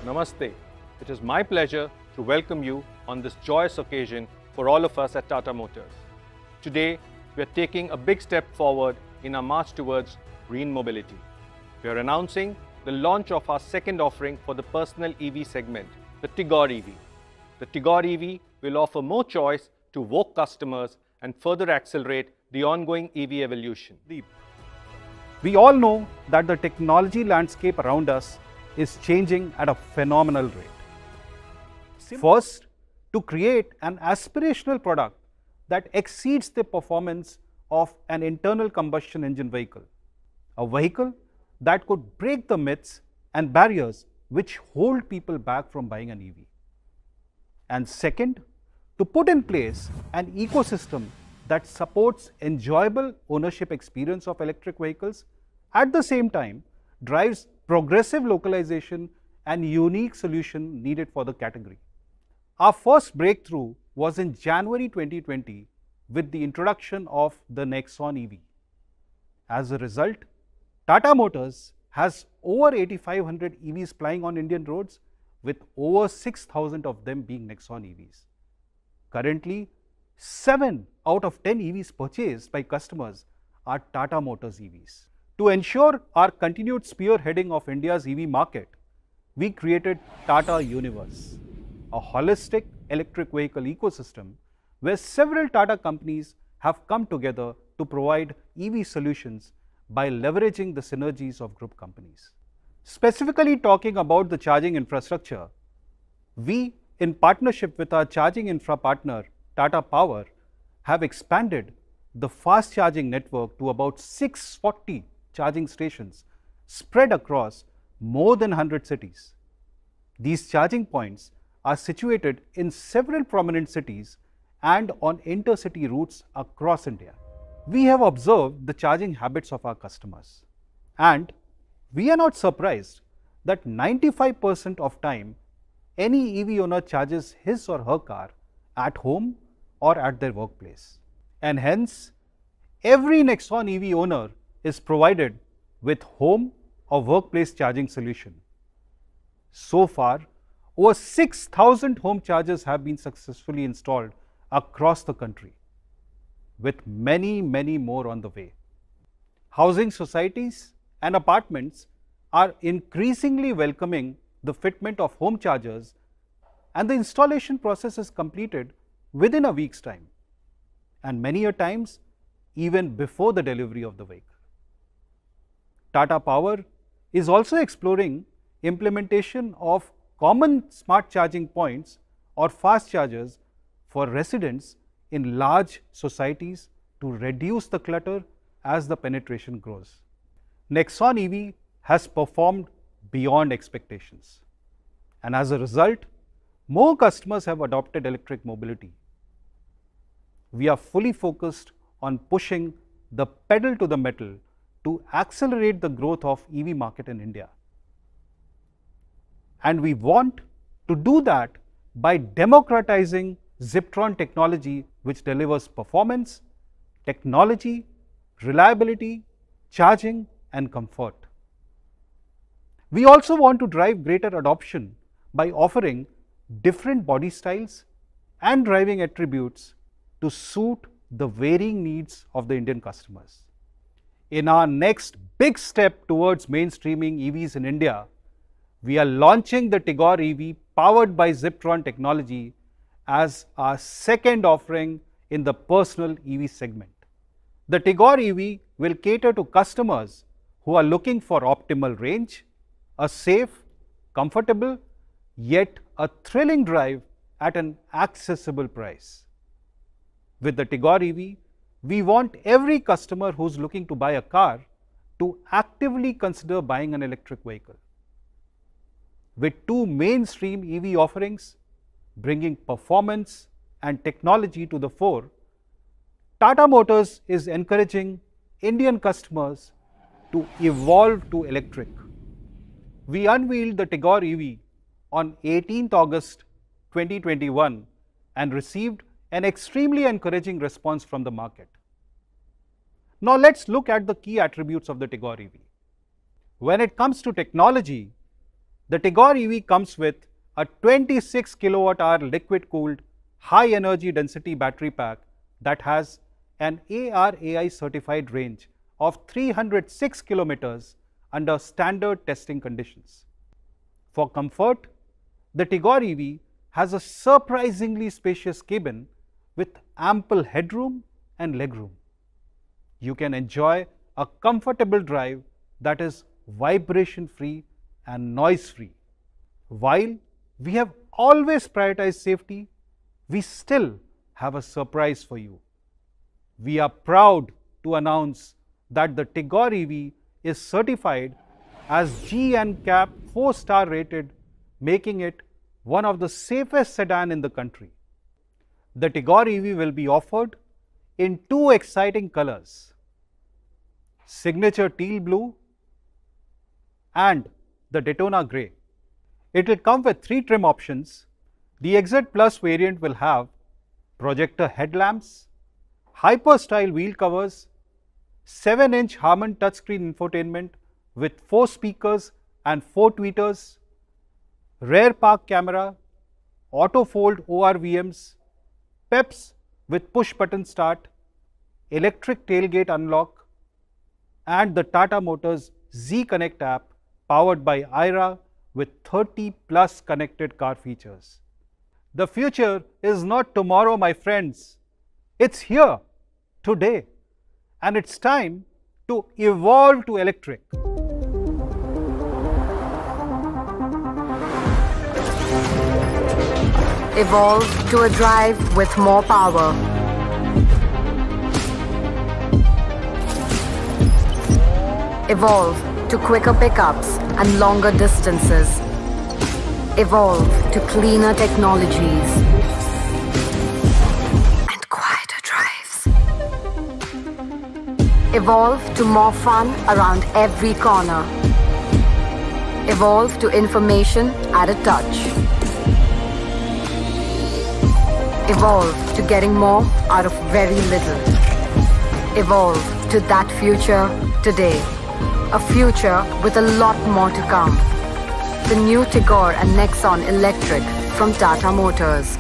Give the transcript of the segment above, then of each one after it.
Namaste. It is my pleasure to welcome you on this joyous occasion for all of us at Tata Motors. Today, we are taking a big step forward in our march towards green mobility. We are announcing the launch of our second offering for the personal EV segment, the Tigor EV. The Tigor EV will offer more choice to Vogue customers and further accelerate the ongoing EV evolution. We all know that the technology landscape around us is changing at a phenomenal rate. First, to create an aspirational product that exceeds the performance of an internal combustion engine vehicle, a vehicle that could break the myths and barriers which hold people back from buying an EV. And second, to put in place an ecosystem that supports enjoyable ownership experience of electric vehicles, at the same time drives progressive localization and unique solution needed for the category. Our first breakthrough was in January 2020 with the introduction of the Nexon EV. As a result, Tata Motors has over 8,500 EVs plying on Indian roads, with over 6,000 of them being Nexon EVs. Currently, 7 out of 10 EVs purchased by customers are Tata Motors EVs. To ensure our continued spearheading of India's EV market, we created Tata Universe, a holistic electric vehicle ecosystem where several Tata companies have come together to provide EV solutions by leveraging the synergies of group companies. Specifically talking about the charging infrastructure, we, in partnership with our charging infra partner Tata Power, have expanded the fast charging network to about 640 charging stations spread across more than 100 cities. These charging points are situated in several prominent cities and on intercity routes across India. We have observed the charging habits of our customers, and we are not surprised that 95% of time any EV owner charges his or her car at home or at their workplace. And hence, every Nexon EV owner is provided with home or workplace charging solution. So far, over 6,000 home chargers have been successfully installed across the country, with many more on the way. Housing societies and apartments are increasingly welcoming the fitment of home chargers, and the installation process is completed within a week's time, and many a times even before the delivery of the vehicle. Tata Power is also exploring implementation of common smart charging points or fast chargers for residents in large societies to reduce the clutter as the penetration grows. Nexon EV has performed beyond expectations, and as a result, more customers have adopted electric mobility. We are fully focused on pushing the pedal to the metal to accelerate the growth of EV market in India. And we want to do that by democratizing Ziptron technology, which delivers performance, technology, reliability, charging, and comfort. We also want to drive greater adoption by offering different body styles and driving attributes to suit the varying needs of the Indian customers. In our next big step towards mainstreaming EVs in India, we are launching the Tigor EV powered by Ziptron technology as our second offering in the personal EV segment. The Tigor EV will cater to customers who are looking for optimal range, a safe, comfortable, yet a thrilling drive at an accessible price. With the Tigor EV, we want every customer who's looking to buy a car to actively consider buying an electric vehicle. With two mainstream EV offerings, bringing performance and technology to the fore, Tata Motors is encouraging Indian customers to evolve to electric. We unveiled the Tigor EV on 18th August 2021 and received an extremely encouraging response from the market. Now let's look at the key attributes of the Tigor EV. When it comes to technology, The Tigor EV comes with a 26 kWh liquid-cooled high-energy density battery pack that has an ARAI certified range of 306 kilometers under standard testing conditions. For comfort, the Tigor EV has a surprisingly spacious cabin with ample headroom and legroom. You can enjoy a comfortable drive that is vibration-free and noise-free. While we have always prioritized safety, we still have a surprise for you. We are proud to announce that the Tigor EV is certified as G NCAP 4-star rated, making it one of the safest sedans in the country. The Tigor EV will be offered in two exciting colors: signature teal blue and the Daytona grey. It will come with 3 trim options. The Exit Plus variant will have projector headlamps, hyper style wheel covers, 7-inch Harman touchscreen infotainment with 4 speakers and 4 tweeters, rear park camera, auto fold ORVMs, PEPs with push button start, electric tailgate unlock, and the Tata Motors Z Connect app powered by Aira with 30 plus connected car features. The future is not tomorrow, my friends. It's here today, and it's time to evolve to electric. Evolve to a drive with more power. Evolve to quicker pickups and longer distances. Evolve to cleaner technologies and quieter drives. Evolve to more fun around every corner. Evolve to information at a touch. Evolve to getting more out of very little. Evolve to that future today. A future with a lot more to come. The new Tigor and Nexon Electric from Tata Motors.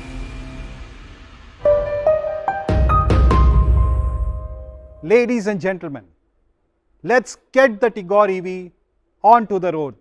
Ladies and gentlemen, let's get the Tigor EV onto the road.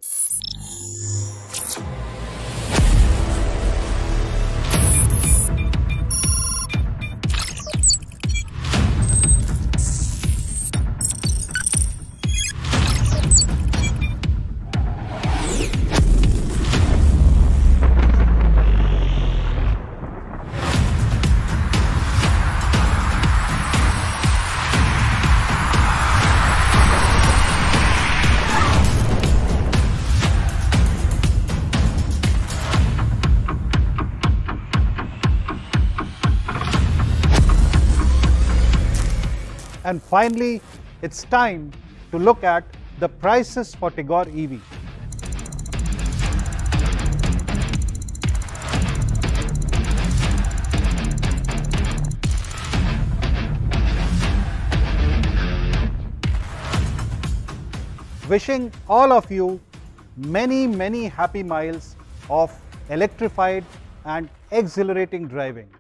And finally, it's time to look at the prices for Tigor EV. Wishing all of you many happy miles of electrified and exhilarating driving.